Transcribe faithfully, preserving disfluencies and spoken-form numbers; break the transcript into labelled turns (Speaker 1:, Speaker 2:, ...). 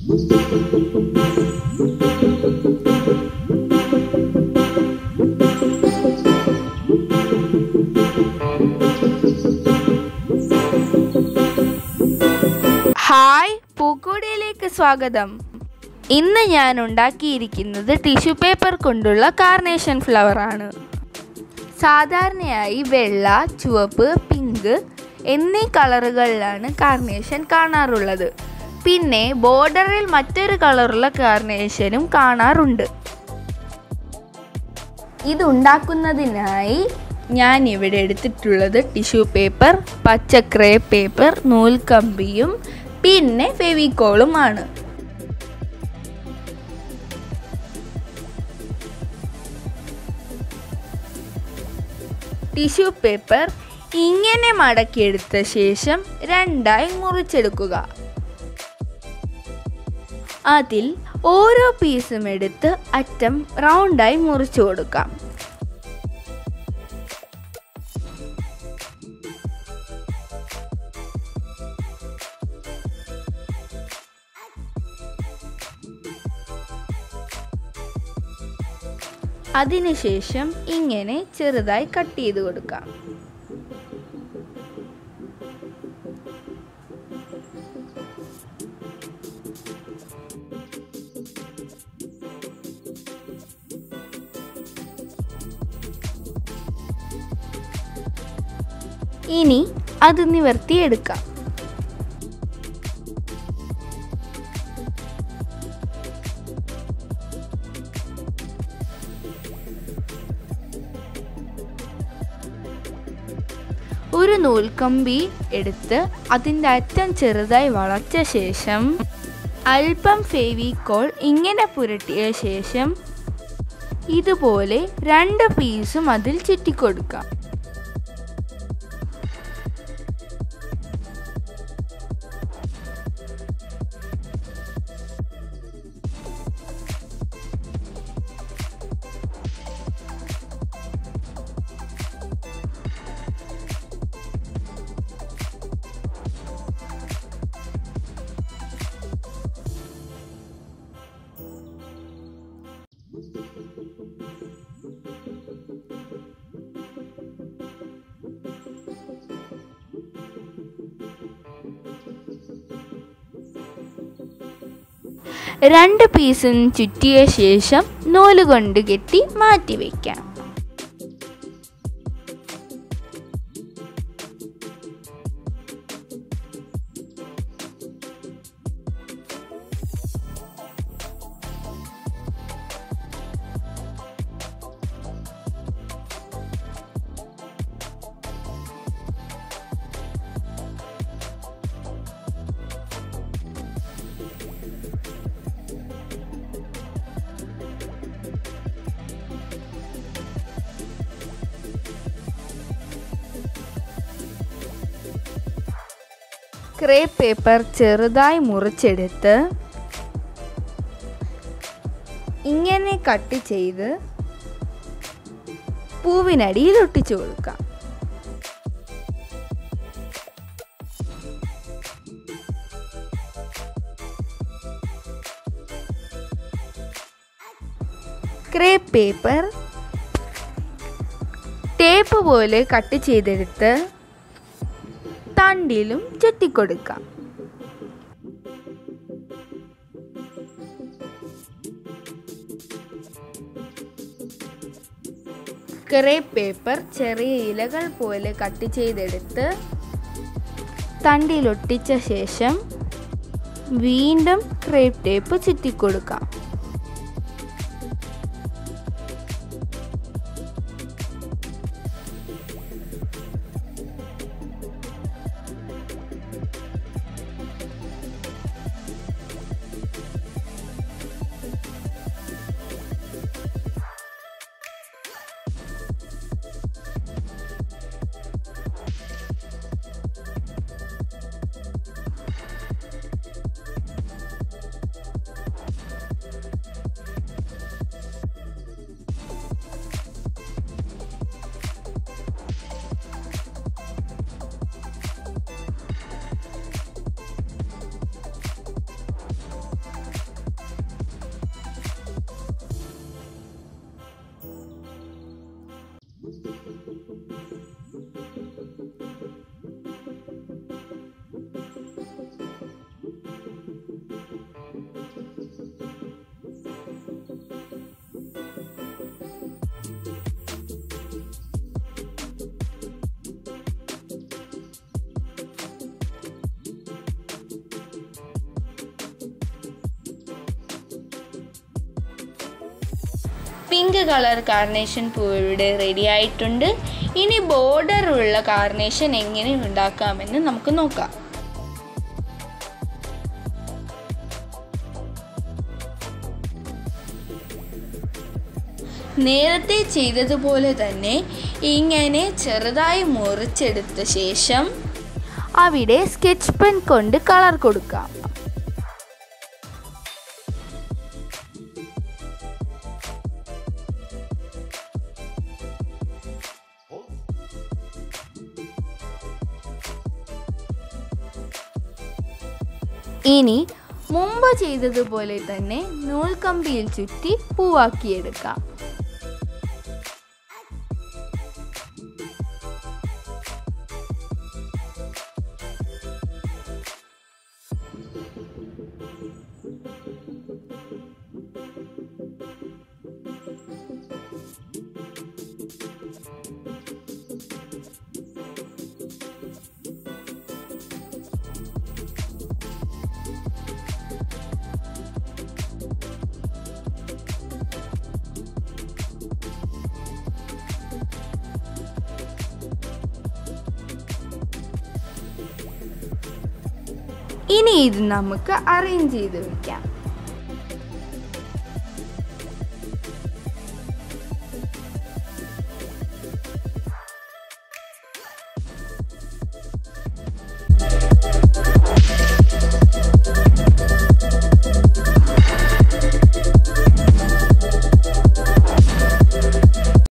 Speaker 1: Hi, പൂക്കോടിയിലേക്ക് സ്വാഗതം. ഇന്ന് ഞാൻ ഉണ്ടാക്കിയിരിക്കുന്നത് ടിഷ്യൂ പേപ്പർ കൊണ്ടുള്ള കാർണേഷൻ ഫ്ലവർ ആണ്. സാധാരണയായി വെള്ള, ചുവപ്പ്, പിങ്ക് എന്നീ കളറുകളിലാണ് കാർണേഷൻ കാണാറുള്ളത്. പിന്നെ ബോർഡറിൽ മറ്റൊരു കളറുള്ള കാർണേഷനും കാണാറുണ്ട്. ഇതുണ്ടാക്കുന്നതിനായി ഞാൻ ഇവിടെ എടുത്തിട്ടുള്ളത് ടിഷ്യൂ പേപ്പർ, പച്ച ക്രേപ്പ് പേപ്പർ, നൂൽക്കമ്പിയും പിന്നെ ഫെവിക്കോളുമാണ്. ടിഷ്യൂ പേപ്പർ ഇങ്ങനെ മടക്കിയെടുത്ത ശേഷം രണ്ടായി മുറിച്ചെടുക്കുക. അതിൽ ഓരോ പീസും എടുത്ത് അറ്റം റൗണ്ടായി മുറിച്ചു കൊടുക്കാം. അതിനുശേഷം ഇങ്ങനെ ചെറുതായി കട്ട് ചെയ്ത് കൊടുക്കാം. ഇനി അത് നിവർത്തിയെടുക്കാം. ഒരു നൂൽക്കമ്പി എടുത്ത് അതിൻ്റെ അറ്റം ചെറുതായി വളച്ച ശേഷം അല്പം ഫെവിക്കോൾ ഇങ്ങനെ പുരട്ടിയ ശേഷം ഇതുപോലെ രണ്ട് പീസും അതിൽ ചുറ്റിക്കൊടുക്കാം. രണ്ട് പീസും ചുറ്റിയ ശേഷം നൂല് കൊണ്ട് കെട്ടി മാറ്റി വയ്ക്കാം. ക്രേപ്പ് പേപ്പർ ചെറുതായി മുറിച്ചെടുത്ത് ഇങ്ങനെ കട്ട് ചെയ്ത് പൂവിനടിയിൽ ഒട്ടിച്ചു കൊടുക്കാം. ക്രേപ്പ് പേപ്പർ ടേപ്പ് പോലെ കട്ട് ചെയ്തെടുത്ത് തണ്ടിലും ചുറ്റിക്കൊടുക്കാം. ക്രേപ്പ് പേപ്പർ ചെറിയ ഇലകൾ പോലെ കട്ട് ചെയ്തെടുത്ത് തണ്ടിലൊട്ടിച്ച ശേഷം വീണ്ടും ക്രേപ്പ് ടേപ്പ് ചുറ്റിക്കൊടുക്കാം. പിങ്ക് കളർ കാർണേഷൻ പൂ ഇവിടെ റെഡി ആയിട്ടുണ്ട്. ഇനി ബോർഡർ ഉള്ള കാർണേഷൻ എങ്ങനെ ഉണ്ടാക്കാമെന്ന് നമുക്ക് നോക്കാം. നേരത്തെ ചെയ്തതുപോലെ തന്നെ ഇങ്ങനെ ചെറുതായി മുറിച്ചെടുത്ത ശേഷം അവിടെ സ്കെച്ച് പെൻ കൊണ്ട് കളർ കൊടുക്കാം. ഇനി മുമ്പ് ചെയ്തതുപോലെ തന്നെ നൂൽക്കമ്പിയിൽ ചുറ്റി പൂവാക്കിയെടുക്കാം. ഇനി ഇത് നമുക്ക് അറേഞ്ച് ചെയ്ത് വെക്കാം.